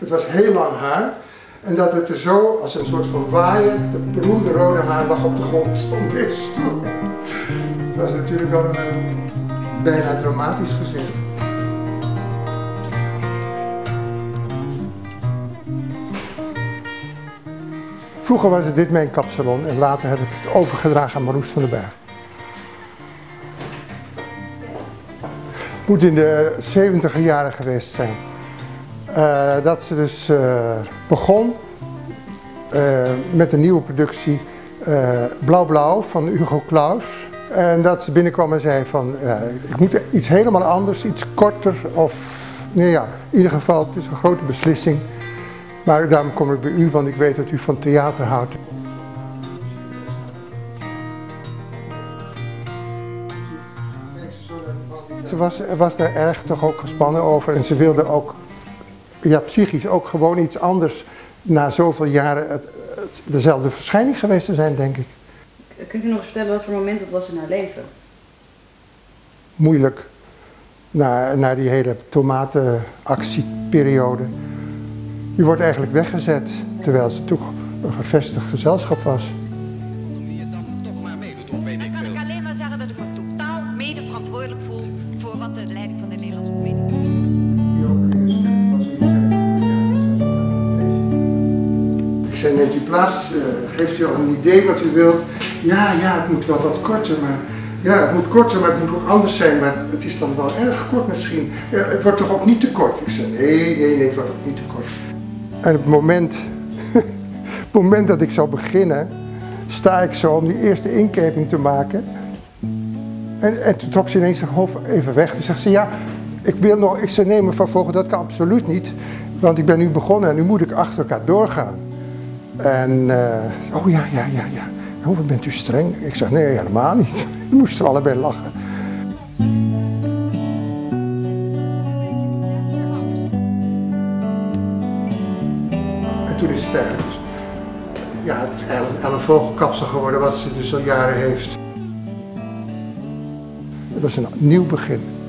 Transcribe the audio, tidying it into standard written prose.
Het was heel lang haar en dat het er zo als een soort van waaier, de beroemde rode haar lag op de grond stond deze stoel. Het was natuurlijk wel een bijna dramatisch gezicht. Vroeger was dit mijn kapsalon en later heb ik het overgedragen aan Marloes van den Berg. Het moet in de 70er jaren geweest zijn. Dat ze dus begon met een nieuwe productie Blauw Blauw van Hugo Claus. En dat ze binnenkwam en zei van ik moet iets helemaal anders, iets korter of nee ja, in ieder geval het is een grote beslissing. Maar daarom kom ik bij u, want ik weet dat u van theater houdt. Ze was daar erg toch ook gespannen over en ze wilde ook, ja psychisch ook gewoon iets anders na zoveel jaren dezelfde verschijning geweest te zijn, denk ik. Kunt u nog eens vertellen wat voor moment dat was in haar leven? Moeilijk, na die hele tomatenactieperiode. Die wordt eigenlijk weggezet, terwijl ze toch een gevestigd gezelschap was. Die je dan toch maar meedoet, of weet ik veel. Dan kan ik alleen maar zeggen dat ik me totaal mede verantwoordelijk voel voor wat de leiding van de Nederlandse comedie doet. Ik zei, neemt u plaats, heeft u al een idee wat u wilt? Ja, het moet wel wat korter, maar ja, het moet korter, maar het moet ook anders zijn, maar het is dan wel erg kort misschien. Het wordt toch ook niet te kort? Ik zei, nee, het wordt ook niet te kort. En op het moment dat ik zou beginnen, sta ik zo om die eerste inkeping te maken. En toen trok ze ineens haar hoofd even weg. Toen zegt ze, ja, ik zei, nee mevrouw Vogel, dat kan absoluut niet. Want ik ben nu begonnen en nu moet ik achter elkaar doorgaan. En, oh ja. Oh, wat bent u streng? Ik zeg, nee, helemaal niet. We moesten allebei lachen. En toen is het eigenlijk, ja, Ellen Vogelkapsel geworden wat ze dus al jaren heeft. Het was een nieuw begin.